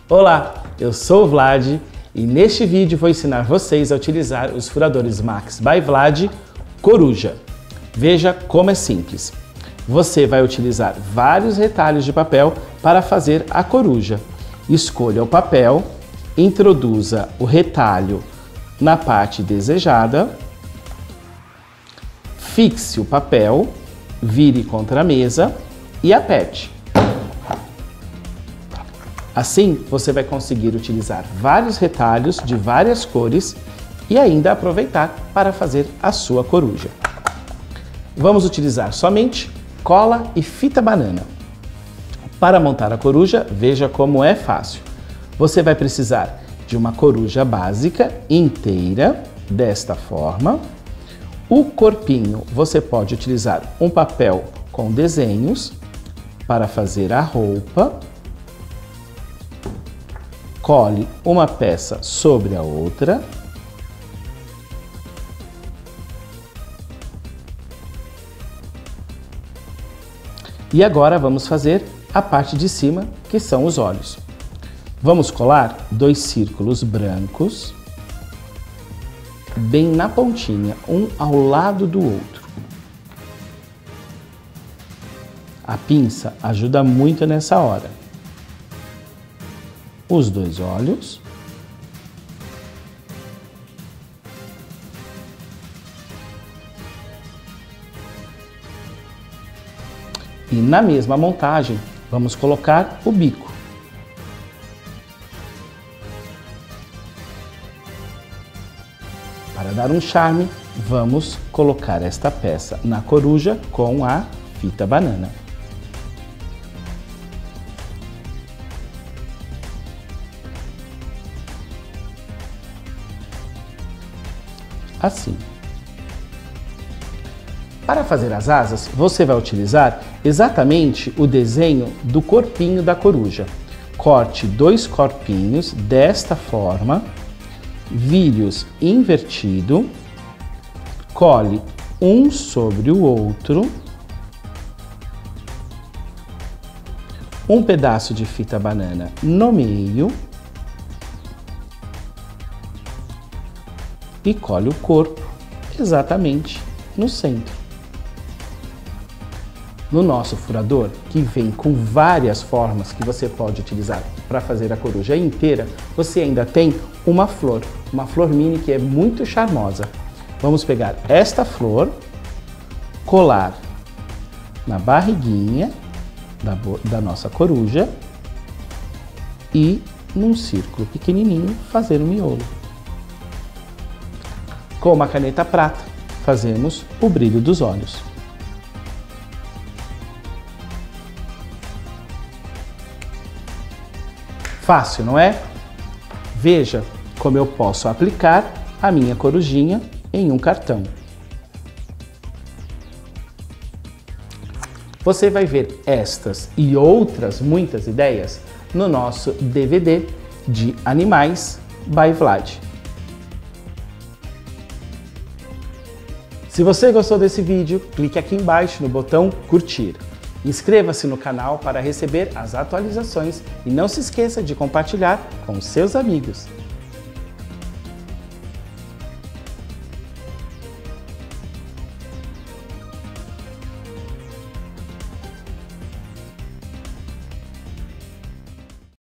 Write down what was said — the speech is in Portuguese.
Olá, eu sou o Vlad e neste vídeo vou ensinar vocês a utilizar os furadores Max by Vlad Coruja. Veja como é simples. Você vai utilizar vários retalhos de papel para fazer a coruja. Escolha o papel, introduza o retalho na parte desejada, fixe o papel, vire contra a mesa e aperte. Assim, você vai conseguir utilizar vários retalhos de várias cores e ainda aproveitar para fazer a sua coruja. Vamos utilizar somente cola e fita banana. Para montar a coruja, veja como é fácil. Você vai precisar de uma coruja básica inteira, desta forma. O corpinho, você pode utilizar um papel com desenhos para fazer a roupa. Cole uma peça sobre a outra. E agora vamos fazer a parte de cima, que são os olhos. Vamos colar 2 círculos brancos, bem na pontinha, um ao lado do outro. A pinça ajuda muito nessa hora. Os 2 olhos. E na mesma montagem, vamos colocar o bico. Para dar um charme, vamos colocar esta peça na coruja com a fita banana. Assim. Para fazer as asas, você vai utilizar exatamente o desenho do corpinho da coruja. Corte 2 corpinhos desta forma, vire-os invertido, cole um sobre o outro, um pedaço de fita banana no meio e cole o corpo exatamente no centro. No nosso furador, que vem com várias formas que você pode utilizar para fazer a coruja inteira, você ainda tem uma flor mini que é muito charmosa. Vamos pegar esta flor, colar na barriguinha da nossa coruja e num círculo pequenininho fazer um miolo. Com uma caneta prata, fazemos o brilho dos olhos. Fácil, não é? Veja como eu posso aplicar a minha corujinha em um cartão. Você vai ver estas e outras muitas ideias no nosso DVD de Animais by Vlad. Se você gostou desse vídeo, clique aqui embaixo no botão curtir. Inscreva-se no canal para receber as atualizações e não se esqueça de compartilhar com seus amigos.